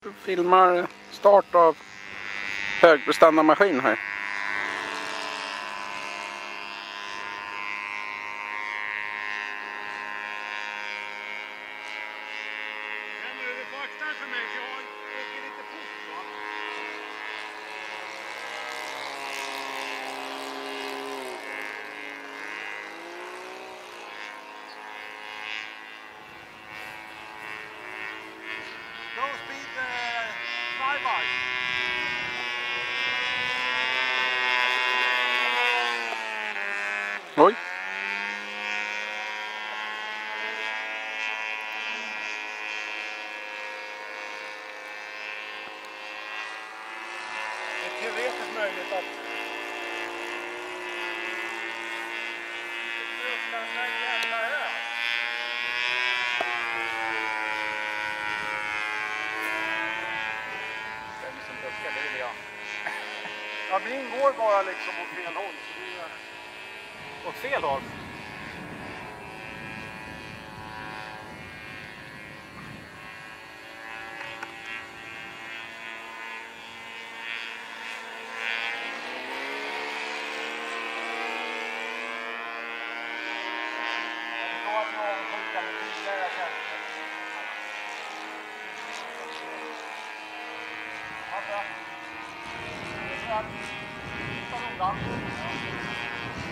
Filmar start av högprestandamaskin här. Men nu, du får akta för mig, för jag åker lite fort, va? Low speed flyby. Oj. Det är teoretiskt möjligt att... Fruktansvärt jävla ö. Den som buskar, det vill jag. Ja, min går bara liksom åt fel håll. Så det är... Åt fel håll? Jag förstår att jag avundsjuka med tidigare tjänster. Alltså, det är så att... Ta noga.